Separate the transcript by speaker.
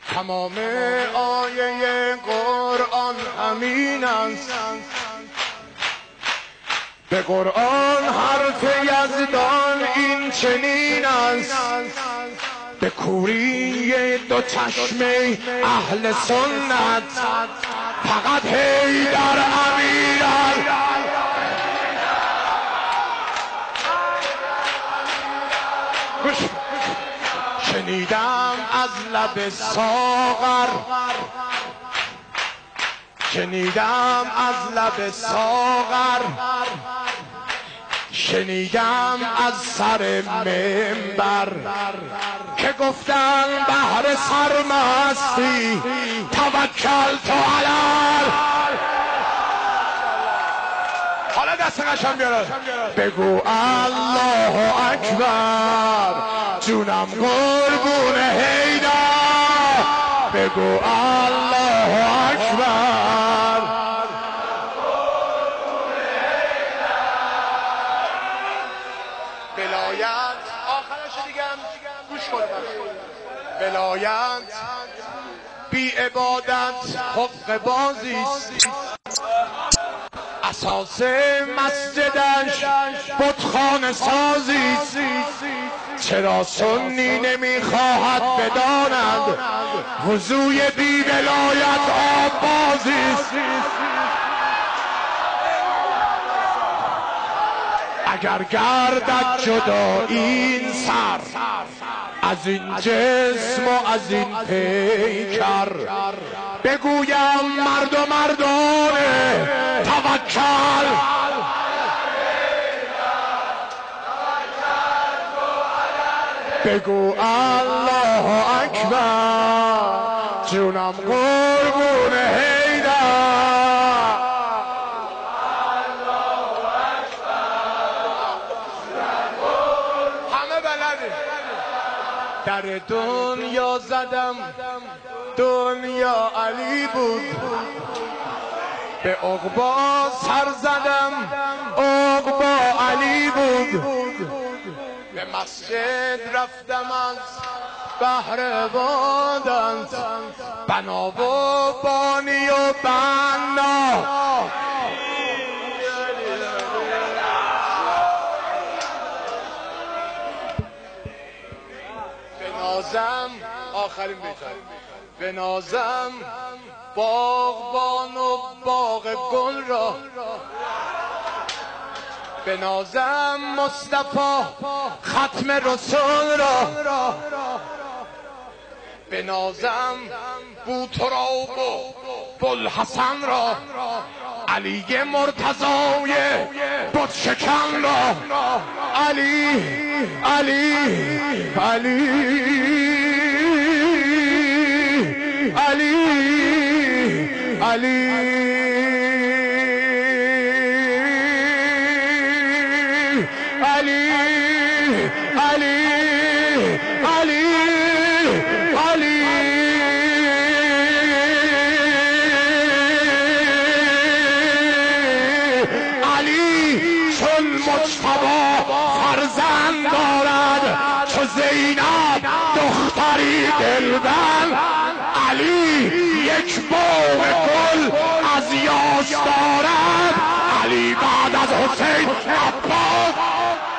Speaker 1: تمام آیه قرآن همین است، به قرآن حرف یزدان این چنین است، به کوری دو چشم اهل سنت فقط حیدر امیرال. شنیدم از لب ساغر، شنیدم از لب ساغر، شنیدم از سر منبر که گفتن بهر سرمستی توکل تو علی. حالا دست قشنگ بیار، بگو الله اکبر، جونم قربون حیدر، بگو الله اکبر. ولایت آخرش دیگه گوش کن، ولایت بی عبادت حق بازیست، اساس مسجدش بتخانه سازیست. چرا سنی نمیخواهد بداند وضوی بی ولایت آب بازیست؟ اگر گردد جدا این سر از این جسم و از این پیکر، بگویم مرد و مردانه توکل. بگو الله اکبر، جونم قربون حیدر. همه بلدی. در دنیا زدم، دنیا علی بود، به عقبا سر زدم، عقبا علی بود. به مسجد رفتم از بهر عبادت، بنا و بانی و بنا. بنازم آخرین بیتم، بنازم باغبان و باغ گل را، بنازم مصطفی ختم رسول را، بنازم بوتراب و بوالحسن را، علی مرتضای بت شکن را. علی علی علی علی علی علی علی علی علی علی چون مجتبی فرزند دارد، چو زینب دختری دلبند. علی یک باغ گل از یاس دارد، علی بعد از حسین عباس.